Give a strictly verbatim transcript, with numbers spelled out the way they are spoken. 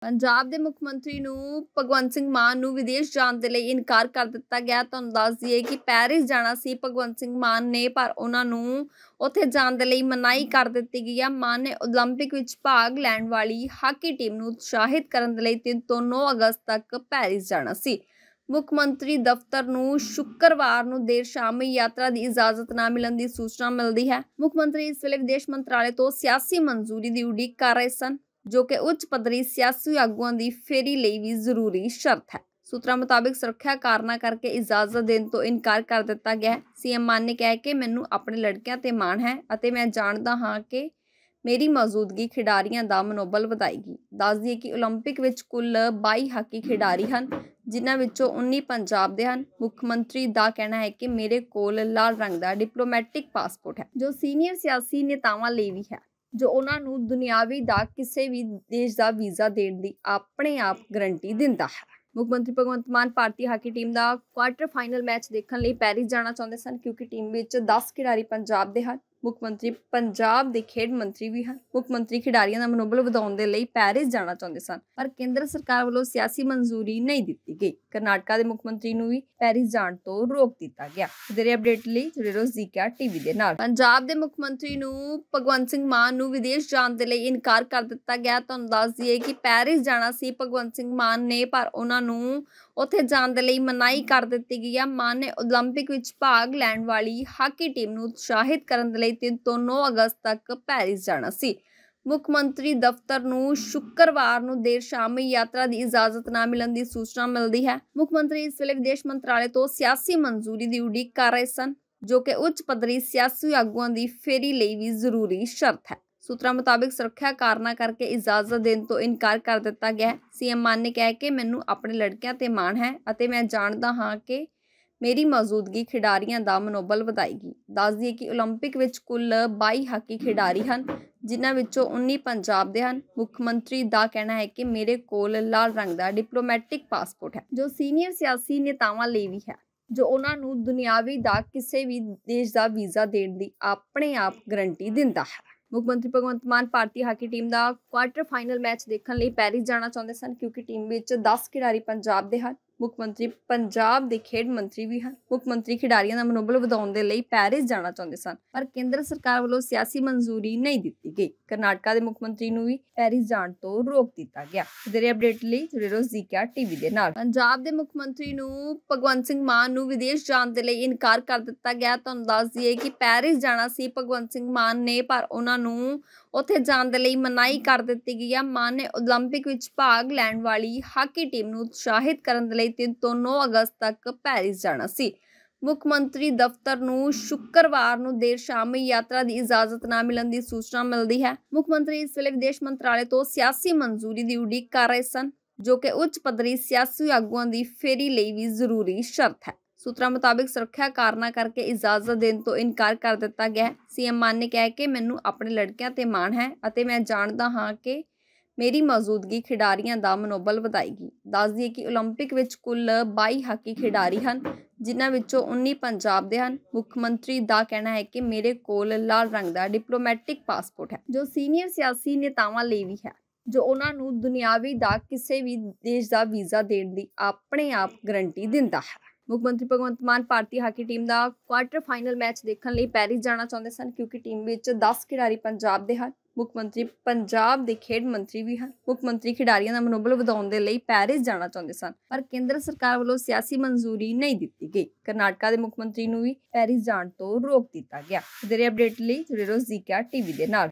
ਪੰਜਾਬ ਦੇ ਮੁੱਖ ਮੰਤਰੀ ਨੂੰ ਭਗਵੰਤ ਸਿੰਘ ਮਾਨ ਨੂੰ ਵਿਦੇਸ਼ ਜਾਣ ਦੇ ਲਈ ਇਨਕਾਰ ਕਰ ਦਿੱਤਾ ਗਿਆ। ਤੁਹਾਨੂੰ ਦੱਸ ਦਈਏ ਕਿ ਪੈਰਿਸ ਜਾਣਾ ਸੀ ਭਗਵੰਤ ਸਿੰਘ ਮਾਨ ਨੇ, ਪਰ ਉਹਨਾਂ ਨੂੰ ਉੱਥੇ ਜਾਣ ਦੇ ਲਈ ਮਨਾਹੀ ਕਰ ਦਿੱਤੀ ਗਈ ਆ। ਮਾਨ ਨੇ ਓਲੰਪਿਕ ਵਿੱਚ ਭਾਗ ਲੈਣ ਵਾਲੀ ਹਾਕੀ ਟੀਮ ਨੂੰ ਉਤਸ਼ਾਹਿਤ ਕਰਨ ਦੇ ਲਈ ਤਿੰਨ ਤੋਂ ਨੌ ਅਗਸਤ ਤੱਕ ਪੈਰਿਸ ਜਾਣਾ ਸੀ। ਮੁੱਖ ਮੰਤਰੀ ਦਫ਼ਤਰ ਨੂੰ ਸ਼ੁੱਕਰਵਾਰ ਨੂੰ ਦੇਰ ਸ਼ਾਮ ਯਾਤਰਾ ਦੀ ਇਜਾਜ਼ਤ ਨਾ ਮਿਲਣ ਦੀ ਸੂਚਨਾ ਮਿਲਦੀ ਹੈ। ਮੁੱਖ ਮੰਤਰੀ ਇਸ ਵੇਲੇ ਵਿਦੇਸ਼ ਮੰਤਰਾਲੇ ਤੋਂ ਸਿਆਸੀ ਮਨਜ਼ੂਰੀ ਦੀ ਉਡੀਕ ਕਰ ਰਹੇ ਸਨ, ਜੋ ਕਿ ਉੱਚ ਪੱਧਰੀ ਸਿਆਸੀ ਆਗੂਆਂ ਦੀ ਫੇਰੀ ਲਈ ਵੀ ਜ਼ਰੂਰੀ ਸ਼ਰਤ ਹੈ। ਸੂਤਰਾਂ ਮੁਤਾਬਿਕ ਸੁਰੱਖਿਆ ਕਾਰਨਾਂ ਕਰਕੇ ਇਜਾਜ਼ਤ ਦੇਣ ਤੋਂ ਇਨਕਾਰ ਕਰ ਦਿੱਤਾ ਗਿਆ ਹੈ। ਸੀਐਮ ਮਾਨ ਨੇ ਕਿਹਾ ਕਿ ਮੈਨੂੰ ਆਪਣੇ ਲੜਕਿਆਂ ਤੇ ਮਾਣ ਹੈ ਅਤੇ ਮੈਂ ਜਾਣਦਾ ਹਾਂ ਕਿ ਮੇਰੀ ਮੌਜੂਦਗੀ ਖਿਡਾਰੀਆਂ ਦਾ ਮਨੋਬਲ ਵਧਾਏਗੀ। ਦੱਸ ਦਈਏ ਕਿ ਓਲੰਪਿਕ ਵਿੱਚ ਕੁੱਲ ਬਾਈ ਹਾਕੀ ਖਿਡਾਰੀ ਹਨ, ਜਿਨ੍ਹਾਂ ਵਿੱਚੋਂ ਉੱਨੀ ਪੰਜਾਬ ਦੇ ਹਨ। ਮੁੱਖ ਮੰਤਰੀ ਦਾ ਕਹਿਣਾ ਹੈ ਕਿ ਮੇਰੇ ਕੋਲ ਲਾਲ ਰੰਗ ਦਾ ਡਿਪਲੋਮੈਟਿਕ ਪਾਸਪੋਰਟ ਹੈ, ਜੋ ਸੀਨੀਅਰ ਸਿਆਸੀ ਨੇਤਾਵਾਂ ਲਈ ਵੀ ਹੈ, ਜੋ ਉਹਨਾਂ ਨੂੰ ਦੁਨਿਆਵੀ ਦਾ ਕਿਸੇ ਵੀ ਦੇਸ਼ ਦਾ ਵੀਜ਼ਾ ਦੇਣ ਦੀ ਆਪਣੇ ਆਪ ਗਰੰਟੀ ਦਿੰਦਾ ਹੈ। ਮੁੱਖ ਮੰਤਰੀ ਭਗਵੰਤ ਮਾਨ ਭਾਰਤੀ ਹਾਕੀ ਟੀਮ ਦਾ ਕੁਆਰਟਰ ਫਾਈਨਲ ਮੈਚ ਦੇਖਣ ਲਈ ਪੈਰਿਸ ਜਾਣਾ ਚਾਹੁੰਦੇ ਸਨ, ਕਿਉਂਕਿ ਟੀਮ ਵਿੱਚ ਦਸ ਖਿਡਾਰੀ ਪੰਜਾਬ ਦੇ ਹਨ। ਮੁੱਖ ਮੰਤਰੀ ਪੰਜਾਬ ਦੇ ਖੇਡ ਮੰਤਰੀ ਵੀ ਹਨ। ਮੁੱਖ ਮੰਤਰੀ ਖਿਡਾਰੀਆਂ ਦਾ ਮਨੋਬਲ ਵਧਾਉਣ ਦੇ ਲਈ ਪੈਰਿਸ ਜਾਣਾ ਚਾਹੁੰਦੇ ਸਨ, ਪਰ ਕੇਂਦਰ ਸਰਕਾਰ ਵੱਲੋਂ ਸਿਆਸੀ ਮਨਜ਼ੂਰੀ ਨਹੀਂ ਦਿੱਤੀ ਗਈ। ਕਰਨਾਟਕਾ ਦੇ ਮੁੱਖ ਮੰਤਰੀ ਨੂੰ ਵੀ ਪੈਰਿਸ ਜਾਣ ਤੋਂ ਰੋਕ ਦਿੱਤਾ ਗਿਆ। ਵਧੇਰੇ ਅਪਡੇਟ ਲਈ ਜੁੜੇ ਰਹੋ ਜ਼ੀਕੇਆਰ ਟੀਵੀ ਦੇ ਨਾਲ। ਪੰਜਾਬ ਦੇ ਮੁੱਖ ਮੰਤਰੀ ਨੂੰ ਭਗਵੰਤ ਸਿੰਘ ਮਾਨ ਨੂੰ ਵਿਦੇਸ਼ ਜਾਣ ਦੇ ਲਈ ਇਨਕਾਰ ਕਰ ਦਿੱਤਾ ਗਿਆ। ਤੁਹਾਨੂੰ ਦੱਸ ਦਈਏ ਕਿ ਪੈਰਿਸ ਜਾਣਾ ਸੀ ਭਗਵੰਤ ਸਿੰਘ ਮਾਨ ਨੇ, ਪਰ ਉਹਨਾਂ ਨੂੰ ਉੱਥੇ ਜਾਣ ਦੇ ਲਈ ਮਨਾਹੀ ਕਰ ਦਿੱਤੀ ਗਈ ਆ। ਮਾਨ ਨੇ ਓਲੰਪਿਕ ਵਿੱਚ ਭਾਗ ਲੈਣ ਵਾਲੀ ਹਾਕੀ ਟੀਮ ਨੂੰ ਉਤਸ਼ਾਹਿਤ ਕਰਨ ਦੇ ਲਈ ਤਿੰਨ ਤੋਂ ਨੌ ਅਗਸਤ ਤੱਕ ਪੈਰਿਸ ਜਾਣਾ ਸੀ। ਮੁੱਖ ਮੰਤਰੀ ਦਫ਼ਤਰ ਨੂੰ ਸ਼ੁੱਕਰਵਾਰ ਨੂੰ ਦੇਰ ਸ਼ਾਮ ਯਾਤਰਾ ਦੀ ਇਜਾਜ਼ਤ ਨਾ ਮਿਲਣ ਦੀ ਸੂਚਨਾ ਮਿਲਦੀ ਹੈ। ਮੁੱਖ ਮੰਤਰੀ ਇਸ ਵੇਲੇ ਵਿਦੇਸ਼ ਮੰਤਰਾਲੇ ਤੋਂ ਸਿਆਸੀ ਮਨਜ਼ੂਰੀ ਦੀ ਉਡੀਕ ਕਰ ਰਹੇ ਸਨ, ਜੋ ਕਿ ਉੱਚ ਪੱਧਰੀ ਸਿਆਸੀ ਆਗੂਆਂ ਦੀ ਫੇਰੀ ਲਈ ਵੀ ਜ਼ਰੂਰੀ ਸ਼ਰਤ ਹੈ। ਸੂਤਰਾਂ ਮੁਤਾਬਿਕ ਸੁਰੱਖਿਆ ਕਾਰਨਾਂ ਕਰਕੇ ਇਜਾਜ਼ਤ ਦੇਣ ਤੋਂ ਇਨਕਾਰ ਕਰ ਦਿੱਤਾ ਗਿਆ ਹੈ। ਸੀਐਮ ਮਾਨ ਨੇ ਕਿਹਾ ਕਿ ਮੈਨੂੰ ਆਪਣੇ ਲੜਕਿਆਂ ਤੇ ਮਾਣ ਹੈ ਅਤੇ ਮੈਂ ਜਾਣਦਾ ਹਾਂ ਕਿ ਮੇਰੀ ਮੌਜੂਦਗੀ ਖਿਡਾਰੀਆਂ ਦਾ ਮਨੋਬਲ ਵਧਾਏਗੀ। ਦੱਸ ਦਈਏ ਕਿ ਓਲੰਪਿਕ ਵਿੱਚ ਕੁੱਲ ਬਾਈ ਹਾਕੀ ਖਿਡਾਰੀ ਹਨ, ਜਿਨ੍ਹਾਂ ਵਿੱਚੋਂ ਉੱਨੀ ਪੰਜਾਬ ਦੇ ਹਨ। ਮੁੱਖ ਮੰਤਰੀ ਦਾ ਕਹਿਣਾ ਹੈ ਕਿ ਮੇਰੇ ਕੋਲ ਲਾਲ ਰੰਗ ਦਾ ਡਿਪਲੋਮੈਟਿਕ ਪਾਸਪੋਰਟ ਹੈ, ਜੋ ਸੀਨੀਅਰ ਸਿਆਸੀ ਨੇਤਾਵਾਂ ਲਈ ਵੀ ਹੈ, ਜੋ ਉਹਨਾਂ ਨੂੰ ਦੁਨਿਆਵੀ ਦਾ ਕਿਸੇ ਵੀ ਦੇਸ਼ ਦਾ ਵੀਜ਼ਾ ਦੇਣ ਦੀ ਆਪਣੇ ਆਪ ਗਰੰਟੀ ਦਿੰਦਾ ਹੈ। ਮੁੱਖ ਮੰਤਰੀ ਭਗਵੰਤ ਮਾਨ ਭਾਰਤੀ ਹਾਕੀ ਟੀਮ ਦਾ ਕੁਆਰਟਰ ਫਾਈਨਲ ਮੈਚ ਦੇਖਣ ਲਈ ਪੈਰਿਸ ਜਾਣਾ ਚਾਹੁੰਦੇ ਸਨ, ਕਿਉਂਕਿ ਟੀਮ ਵਿੱਚ ਦਸ ਖਿਡਾਰੀ ਪੰਜਾਬ ਦੇ ਹਨ। ਮੁੱਖ ਮੰਤਰੀ ਪੰਜਾਬ ਦੇ ਖੇਡ ਮੰਤਰੀ ਵੀ ਹਨ। ਮੁੱਖ ਮੰਤਰੀ ਖਿਡਾਰੀਆਂ ਦਾ ਮਨੋਬਲ ਵਧਾਉਣ ਦੇ ਲਈ ਪੈਰਿਸ ਜਾਣਾ ਚਾਹੁੰਦੇ ਸਨ, ਪਰ ਕੇਂਦਰ ਸਰਕਾਰ ਵੱਲੋਂ ਸਿਆਸੀ ਮਨਜ਼ੂਰੀ ਨਹੀਂ ਦਿੱਤੀ ਗਈ। ਕਰਨਾਟਕਾ ਦੇ ਮੁੱਖ ਮੰਤਰੀ ਨੂੰ ਵੀ ਪੈਰਿਸ ਜਾਣ ਤੋਂ ਰੋਕ ਦਿੱਤਾ ਗਿਆ। ਵਧੇਰੇ ਅਪਡੇਟ ਲਈ ਜੁੜੇ ਰਹੋ ਜ਼ੀਕੇਆਰ ਟੀਵੀ ਦੇ ਨਾਲ। ਪੰਜਾਬ ਦੇ ਮੁੱਖ ਮੰਤਰੀ ਨੂੰ ਭਗਵੰਤ ਸਿੰਘ ਮਾਨ ਨੂੰ ਵਿਦੇਸ਼ ਜਾਣ ਦੇ ਲਈ ਇਨਕਾਰ ਕਰ ਦਿੱਤਾ ਗਿਆ। ਤੁਹਾਨੂੰ ਦੱਸ ਦਈਏ ਕਿ ਪੈਰਿਸ ਜਾਣਾ ਸੀ ਭਗਵੰਤ ਸਿੰਘ ਮਾਨ ਨੇ, ਪਰ ਉਹਨਾਂ ਨੂੰ ਉੱਥੇ ਜਾਣ ਦੇ ਲਈ ਮਨਾਹੀ ਕਰ ਦਿੱਤੀ ਗਈ ਆ। ਮਾਨ ਨੇ ਓਲੰਪਿਕ ਵਿੱਚ ਭਾਗ ਲੈਣ ਵਾਲੀ ਹਾਕੀ ਟੀਮ ਨੂੰ ਉਤਸ਼ਾਹਿਤ ਕਰਨ ਦੇ ਲਈ ਤਿੰਨ ਤੋਂ ਨੌ ਅਗਸਤ ਤੱਕ ਪੈਰਿਸ ਜਾਣਾ ਸੀ। ਮੁੱਖ ਮੰਤਰੀ ਦਫ਼ਤਰ ਨੂੰ ਸ਼ੁੱਕਰਵਾਰ ਨੂੰ ਦੇਰ ਸ਼ਾਮ ਯਾਤਰਾ ਦੀ ਇਜਾਜ਼ਤ ਨਾ ਮਿਲਣ ਦੀ ਸੂਚਨਾ ਮਿਲਦੀ ਹੈ। ਮੁੱਖ ਮੰਤਰੀ ਇਸ ਵੇਲੇ ਵਿਦੇਸ਼ ਮੰਤਰਾਲੇ ਤੋਂ ਸਿਆਸੀ ਮਨਜ਼ੂਰੀ ਦੀ ਉਡੀਕ ਕਰ ਰਹੇ ਸਨ, ਜੋ ਕਿ ਉੱਚ ਪੱਧਰੀ ਸਿਆਸੀ ਆਗੂਆਂ ਦੀ ਫੇਰੀ ਲਈ ਵੀ ਜ਼ਰੂਰੀ ਸ਼ਰਤ ਹੈ। ਸੂਤਰਾਂ ਮੁਤਾਬਿਕ ਸੁਰੱਖਿਆ ਕਾਰਨਾਂ ਕਰਕੇ ਇਜਾਜ਼ਤ ਦੇਣ ਤੋਂ ਇਨਕਾਰ ਕਰ ਦਿੱਤਾ ਗਿਆ ਹੈ। ਸੀਐਮ ਮਾਨ ਨੇ ਕਿਹਾ ਕਿ ਮੈਨੂੰ ਆਪਣੇ ਲੜਕਿਆਂ ਤੇ ਮਾਣ ਹੈ ਅਤੇ ਮੈਂ ਜਾਣਦਾ ਹਾਂ ਕਿ ਮੇਰੀ ਮੌਜੂਦਗੀ ਖਿਡਾਰੀਆਂ ਦਾ ਮਨੋਬਲ ਵਧਾਏਗੀ। ਦੱਸ ਦਈਏ ਕਿ ਓਲੰਪਿਕ ਵਿੱਚ ਕੁੱਲ ਬਾਈ ਹਾਕੀ ਖਿਡਾਰੀ ਹਨ, ਜਿਨ੍ਹਾਂ ਵਿੱਚੋਂ ਉੱਨੀ ਪੰਜਾਬ ਦੇ ਹਨ। ਮੁੱਖ ਮੰਤਰੀ ਦਾ ਕਹਿਣਾ ਹੈ ਕਿ ਮੇਰੇ ਕੋਲ ਲਾਲ ਰੰਗ ਦਾ ਡਿਪਲੋਮੈਟਿਕ ਪਾਸਪੋਰਟ ਹੈ, ਜੋ ਸੀਨੀਅਰ ਸਿਆਸੀ ਨੇਤਾਵਾਂ ਲਈ ਵੀ ਹੈ, ਜੋ ਉਹਨਾਂ ਨੂੰ ਦੁਨਿਆਵੀ ਦਾ ਕਿਸੇ ਵੀ ਦੇਸ਼ ਦਾ ਵੀਜ਼ਾ ਦੇਣ ਦੀ ਆਪਣੇ ਆਪ ਗਰੰਟੀ ਦਿੰਦਾ ਹੈ। ਮੁੱਖ ਮੰਤਰੀ ਭਗਵੰਤ ਮਾਨ ਭਾਰਤੀ ਹਾਕੀ ਟੀਮ ਦਾ ਕੁਆਰਟਰ ਫਾਈਨਲ ਮੈਚ ਦੇਖਣ ਲਈ ਪੈਰਿਸ ਜਾਣਾ ਚਾਹੁੰਦੇ ਸਨ, ਕਿਉਂਕਿ ਟੀਮ ਵਿੱਚ ਦਸ ਖਿਡਾਰੀ ਪੰਜਾਬ ਦੇ ਹਨ। ਮੁੱਖ ਮੰਤਰੀ ਪੰਜਾਬ ਦੇ ਖੇਡ ਮੰਤਰੀ ਵੀ ਹਨ। ਮੁੱਖ ਮੰਤਰੀ ਖਿਡਾਰੀਆਂ ਦਾ ਮਨੋਬਲ ਵਧਾਉਣ ਦੇ ਲਈ ਪੈਰਿਸ ਜਾਣਾ ਚਾਹੁੰਦੇ ਸਨ, ਪਰ ਕੇਂਦਰ ਸਰਕਾਰ ਵੱਲੋਂ ਸਿਆਸੀ ਮਨਜ਼ੂਰੀ ਨਹੀਂ ਦਿੱਤੀ ਗਈ। ਕਰਨਾਟਕਾ ਦੇ ਮੁੱਖ ਮੰਤਰੀ ਨੂੰ ਵੀ ਪੈਰਿਸ ਜਾਣ ਤੋਂ ਰੋਕ ਦਿੱਤਾ ਗਿਆ। ਵਧੇਰੇ ਅਪਡੇਟ ਲਈ ਜੁੜੇ ਰਹੋ ਜ਼ੀਕੇਆਰ ਟੀਵੀ ਦੇ ਨਾਲ।